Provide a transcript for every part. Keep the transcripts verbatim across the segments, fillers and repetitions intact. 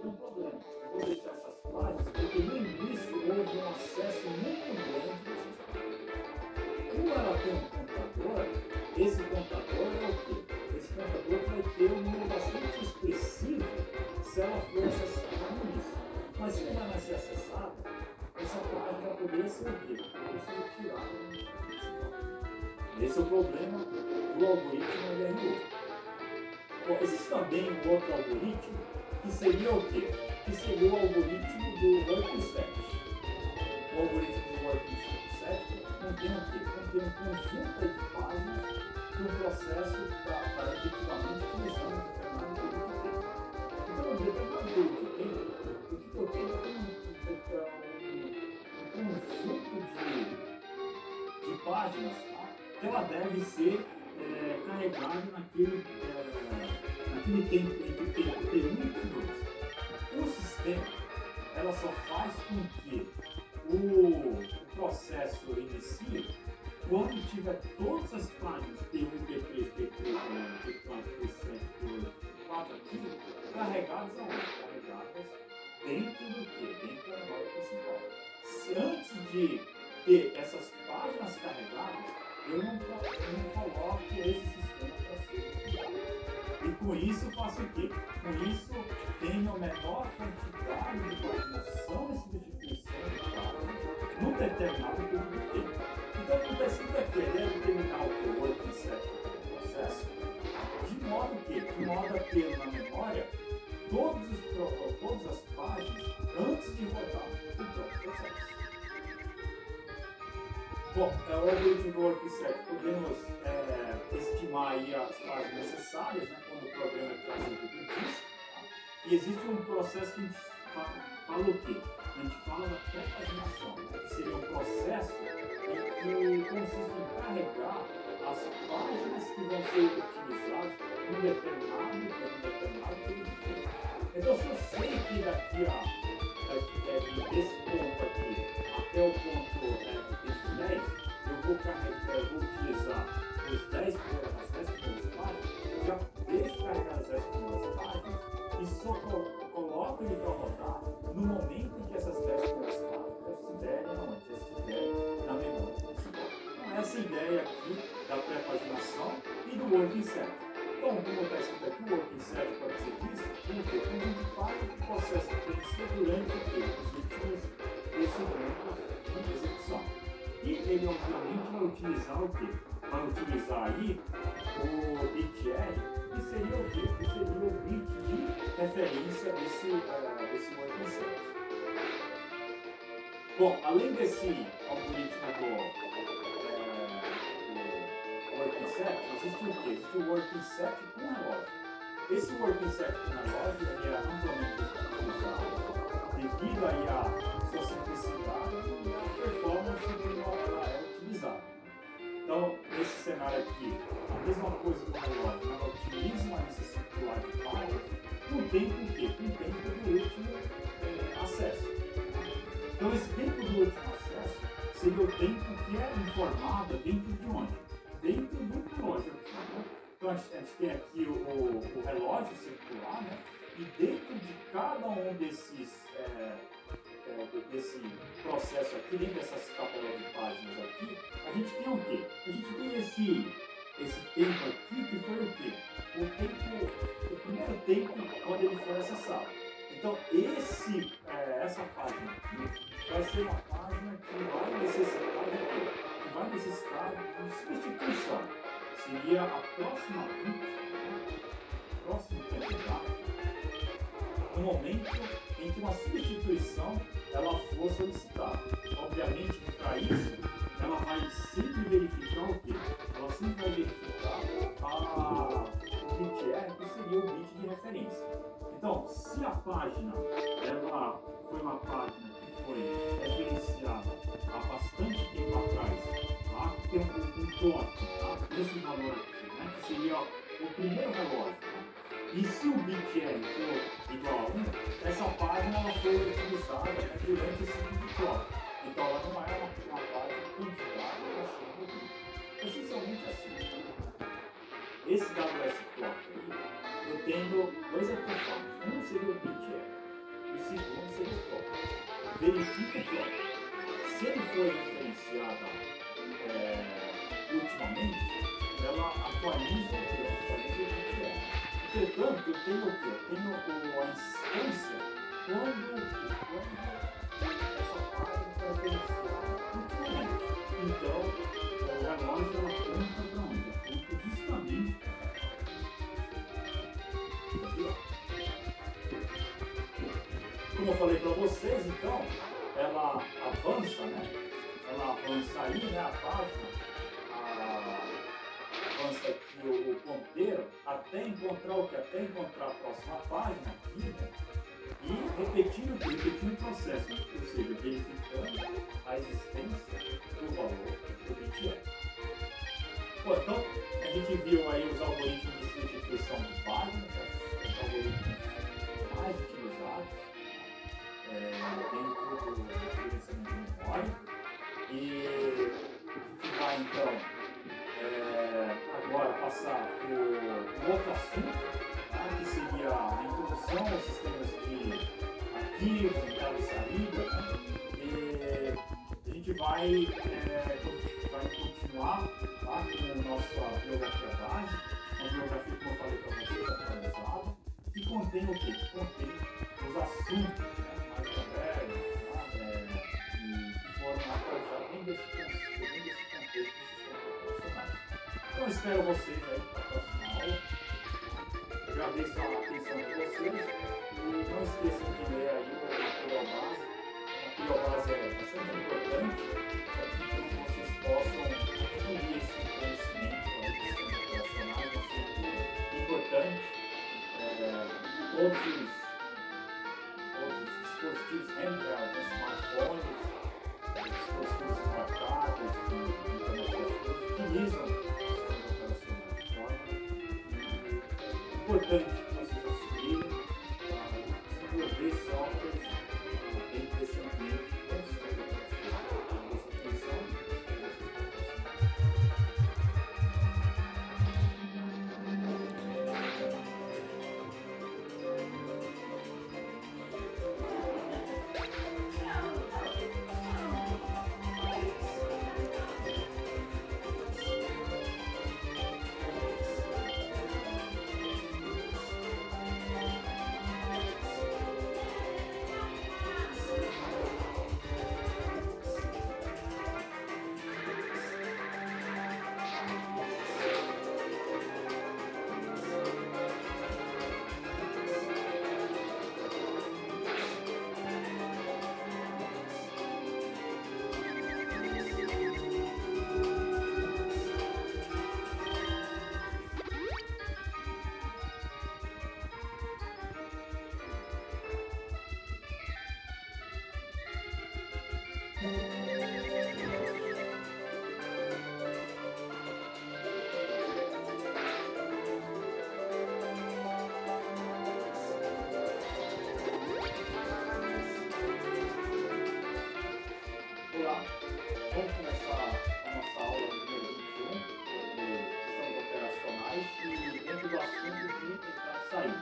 um problema. Eu vou deixar essas páginas porque no início houve um acesso muito grande dessas páginas. Como ela tem um contador, esse contador é o quê? Esse contador vai ter um número bastante expressivo se ela for acessada no início. Mas se ela não ser acessada, essa página poderia ser o quê? Poderia ser retirada do principal. Esse é o problema do algoritmo L R O. Bom, existe também um outro algoritmo que seria o quê? Que seria o algoritmo do Working Set. O algoritmo do Working Set contém o quê? Contém um conjunto de páginas que o processo está efetivamente utilizando um determinado período de tempo. Então, no determinado período de tempo, o que eu tenho é um, um, um conjunto de, de páginas, tá? Que ela deve ser é, carregada naquele, é, naquele tempo entre o tempo T um e T dois. O sistema ela só faz com que o, o processo inicie quando tiver todas as páginas T um, T três, T quatro, T sete, T oito, T quatro aqui carregadas aonde? Carregadas dentro do que? Dentro da memória principal. Se antes de ter essas páginas carregadas, eu não, eu não coloco esse sistema para ser utilizado. E com isso faço o quê? Com isso tenho a menor quantidade de coordenação e substituição de páginas num determinado período de tempo. Então acontece que aqui ele deve terminar o teu working set do processo, de modo que, de modo a ter na memória todos os, todas as páginas antes de rodar o próprio processo. Bom, é o algoritmo do Working Set. Podemos é, estimar aí as páginas necessárias, né, quando o programa é trazido do disco. Tá? E existe um processo que a gente fala, fala o quê? A gente fala da pré-paginação, que seria um processo em que consiste em carregar as páginas que vão ser utilizadas num determinado, num determinado período de tempo. Então, se eu sei que daqui a É, desse ponto aqui até o ponto é, dez, eu vou carregar, eu vou utilizar os dez, as dez primeiras páginas, já deixo carregar as dez primeiras páginas e só coloco ele para rodar no momento em que essas dez primeiras páginas estiverem onde? Estiverem na memória principal. Então, essa é a ideia aqui da pré-paginação e do working set. Então, como está escrito aqui, o working set pode ser visto como que um de páginas que o processo tem que ser durante o quê? Os últimos segundos de execução. E ele, obviamente, vai utilizar o quê? Vai utilizar aí o bit R, que seria o quê? Que seria o bit de referência desse, uh, desse working set. Bom, além desse algoritmo do working set, existe o quê? Existe o working set com relógio. Esse working set com relógio ele é amplamente utilizado devido aí à sua simplicidade e à performance que ela é utilizada. Então, nesse cenário aqui, a mesma coisa que o relógio, ela utiliza uma necessidade de páginas com o tempo o quê? Com o tempo do último é, acesso. Então, esse tempo do último acesso seria o tempo que é informado dentro de onde? Dentro do relógio. Então a gente, a gente tem aqui o, o, o relógio circular, né? E dentro de cada um desses é, é, desse processo aqui, dentro dessas tabelas de páginas aqui, a gente tem o quê? A gente tem esse, esse tempo aqui que foi o quê? O tempo, o primeiro tempo quando ele foi acessado. Então esse, é, essa página aqui vai ser uma página que vai necessitar de quê? Vai necessitar de substituição. Seria a próxima bit, próximo candidato, no momento em que uma substituição ela for solicitada. Obviamente que para isso ela vai sempre verificar o quê? Ela sempre vai verificar a, o bit R, que seria o bit de referência. Então, se a página ela foi uma página que foi referenciada há bastante tempo atrás, tá? Tem um, um toque, tá? Esse valor aqui, né? Que seria o primeiro relógio. Tá? E se o bit R for igual a um, essa página ela foi utilizada, né, durante esse tipo de toque. Então ela não é uma, uma página candidata a ser movida. Essencialmente assim. Esse W S clock aí, eu tenho dois artefatos. Um seria o bit R. E segundo seria o próprio. Verifica o próprio. Se ele foi referenciado é, ultimamente, ela atualiza o que? Atualiza o que é. Entretanto, eu tenho o quê? Eu tenho a instância quando, quando essa página foi referenciada ultimamente. Então, o relógio ela aponta para onde? Aponta justamente para aqui, ó. Como eu falei para vocês, então, ela avança, né? Ela avança aí, né? A página, a, avança aqui o, o ponteiro, até encontrar o que? Até encontrar a próxima página aqui, né? E repetindo, repetindo o processo, né? Ou seja, verificando a existência do valor repetido. Bom, então, a gente viu aí os algoritmos de substituição de página, né? Os algoritmos mais utilizados é, dentro do gerenciamento de memória. E a gente vai então é, agora passar por um outro assunto, tá? Que seria a introdução aos sistemas de arquivos, entrada e saída, né? E a gente vai, é, vai continuar, tá? Com a nossa biografia base, uma biografia, como eu falei para vocês, atualizada, que contém o quê? Que contém os assuntos, né? Mais modernos, tá? É, e que foram atualizados dentro desse contexto, dentro desse contexto dos sistemas operacionais. Então, eu espero vocês aí para a próxima aula. Eu agradeço a atenção de vocês e não esqueçam de ler aí o material base. O material base é bastante importante para que vocês possam adquirir esse conhecimento aí de sistemas operacionais, é sempre importante. É, todos os, todos os dispositivos handheld, né, smartphones, dispositivos portáteis, de internet das coisas, utilizam sistemas operacionais. É importante que vocês auxiliem para desenvolver softwares dentro desse ambiente com sistemas operacionais. Nossa atenção, olá, vamos começar a nossa aula número vinte e um sobre sistemas operacionais e dentro do assunto de entrada e saída.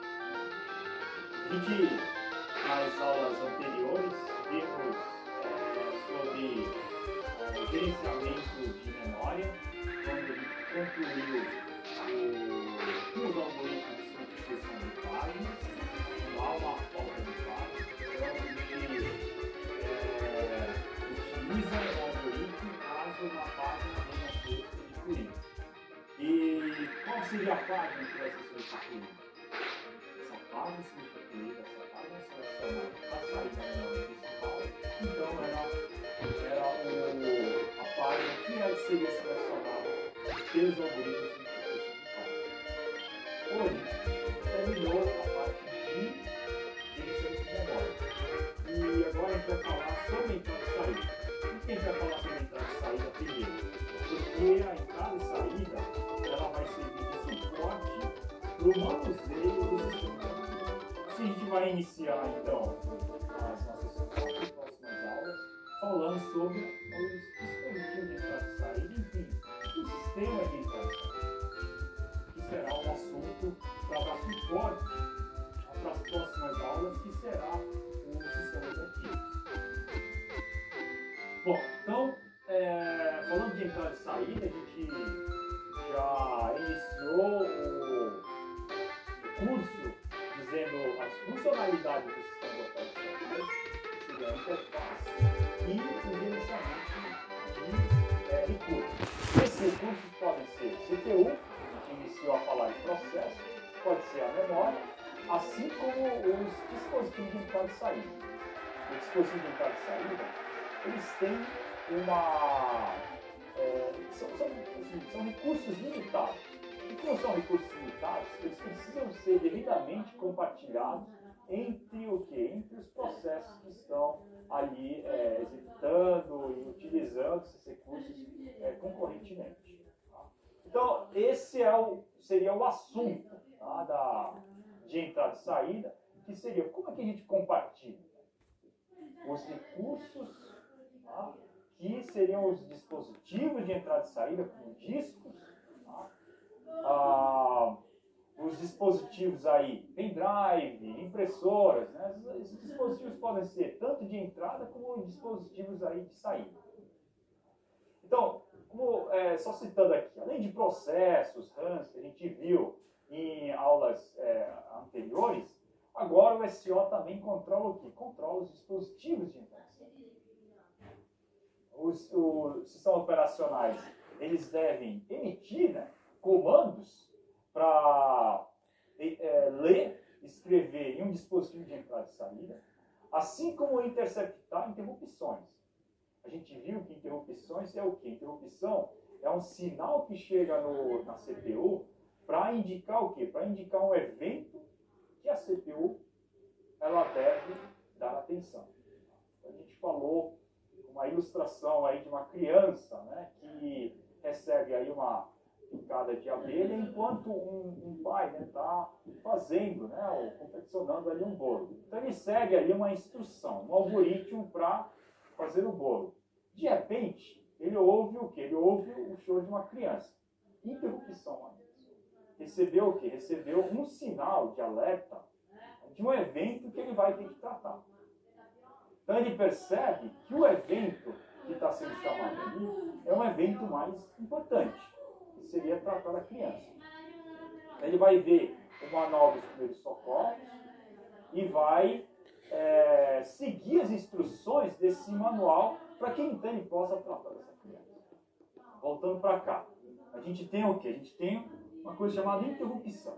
A gente, nas aulas anteriores, vimos é, sobre é, gerenciamento de memória, quando a gente concluiu o, os algoritmos de substituição de páginas, não há uma falta de páginas, então a gente é, utiliza o algoritmo caso uma página venha a ser substituída. E qual seria a página que vai ser substituída? Essa página substituída, essa página selecionada para sair da memória principal, então era, era o, a página que ela seria selecionada pelos algoritmos de substituição de página. Hoje, terminou a parte de gerenciamento de memória. E agora a gente vai falar sobre entrada e saída. Por que a gente vai falar sobre entrada e saída primeiro? Porque a entrada e saída ela vai servir de suporte para o manuseio do sistema. Assim a gente vai iniciar então as nossas próximas aulas falando sobre os dispositivos de entrada e saída, enfim, o sistema de entrada e saída, que será um assunto para dar suporte para as próximas aulas que serão será o sistema operativo. Bom, então, é, falando de entrada e saída, a gente já iniciou o curso dizendo as funcionalidades do sistema operacional, que seria a interface, e o gerenciamento de é, recursos. Esses recursos podem ser C P U, a gente iniciou a falar de processo, pode ser a memória, assim como os dispositivos de entrada e saída. Os dispositivos de entrada e saída, eles têm uma... É, são, são, assim, são recursos limitados. E como são recursos limitados, eles precisam ser devidamente compartilhados entre o quê? Entre os processos que estão ali é, executando e utilizando esses recursos é, concorrentemente. Tá? Então, esse é o, seria o assunto, tá, da, de entrada e saída, que seria como é que a gente compartilha os recursos, tá, que seriam os dispositivos de entrada e saída, como discos, tá, ah, os dispositivos aí, pendrive, impressoras, né? Esses dispositivos podem ser tanto de entrada como dispositivos aí de saída. Então, como, é, só citando aqui, além de processos, rams, que a gente viu em aulas é, anteriores, agora o S O também controla o quê? Controla os dispositivos de entrada. Os, os sistemas operacionais, eles devem emitir, né, comandos para é, ler, escrever em um dispositivo de entrada e saída, assim como interceptar interrupções. A gente viu que interrupções é o quê? Interrupção é um sinal que chega no, na C P U para indicar o quê? Para indicar um evento que a C P U ela deve dar atenção. A gente falou uma ilustração aí de uma criança, né, que recebe aí uma picada de abelha enquanto um, um pai está, né, fazendo, né, ou confeccionando ali um bolo. Então ele segue ali uma instrução, um algoritmo para fazer o bolo. De repente, ele ouve o quê? Ele ouve o choro de uma criança. Interrupção. Recebeu o quê? Recebeu um sinal de alerta de um evento que ele vai ter que tratar. Então ele percebe que o evento que está sendo chamado ali é um evento mais importante, que seria tratar da criança. Ele vai ver o manual dos primeiros socorros e vai é, seguir as instruções desse manual para que então ele possa tratar dessa criança. Voltando para cá, a gente tem o quê? A gente tem uma coisa chamada interrupção.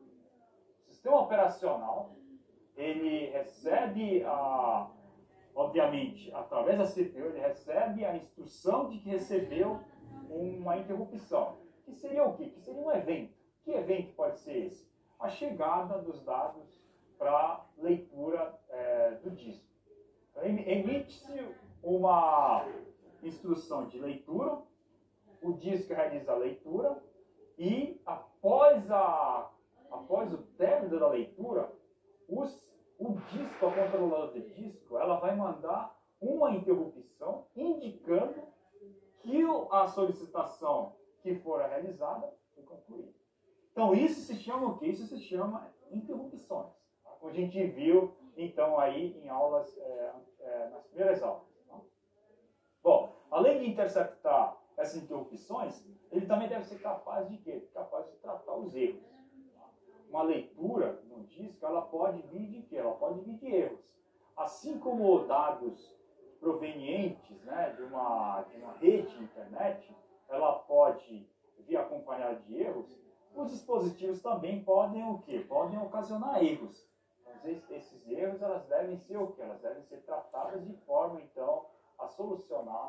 O sistema operacional, ele recebe a... Obviamente, através da C P U, ele recebe a instrução de que recebeu uma interrupção. Que seria o quê? Que seria um evento. Que evento pode ser esse? A chegada dos dados para leitura é, do disco. Então, emite-se uma instrução de leitura, o disco realiza a leitura e, após, a, após o término da leitura, os o disco, a controladora do disco, ela vai mandar uma interrupção indicando que a solicitação que for realizada foi concluída. Então isso se chama o quê? Isso se chama interrupções. Tá? Como a gente viu então aí em aulas, é, é, nas primeiras aulas. Tá? Bom, além de interceptar essas interrupções, ele também deve ser capaz de quê? Capaz de tratar os erros. Uma leitura no disco, ela pode vir de quê? Ela pode vir de erros. Assim como dados provenientes, né, de, uma, de uma rede de internet, ela pode vir acompanhada de erros, os dispositivos também podem o quê? Podem ocasionar erros. Então, esses erros, elas devem ser o quê? Elas devem ser tratadas de forma, então, a solucionar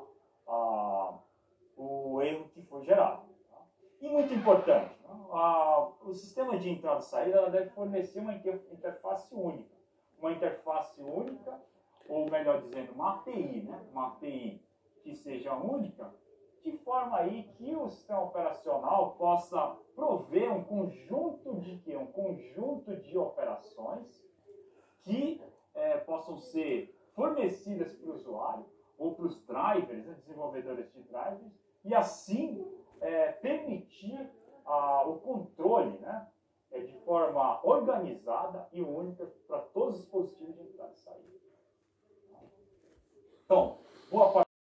a, o erro que foi gerado. E muito importante, a, o sistema de entrada e saída ela deve fornecer uma interface única. Uma interface única, ou melhor dizendo, uma A P I, né? Uma A P I que seja única, de forma aí que o sistema operacional possa prover um conjunto de quê? Um conjunto de operações que é, possam ser fornecidas para o usuário ou para os drivers, né? Desenvolvedores de drivers, e assim É, permitir ah, o controle, né, é de forma organizada e única para todos os dispositivos de entrada e saída. Então, boa parte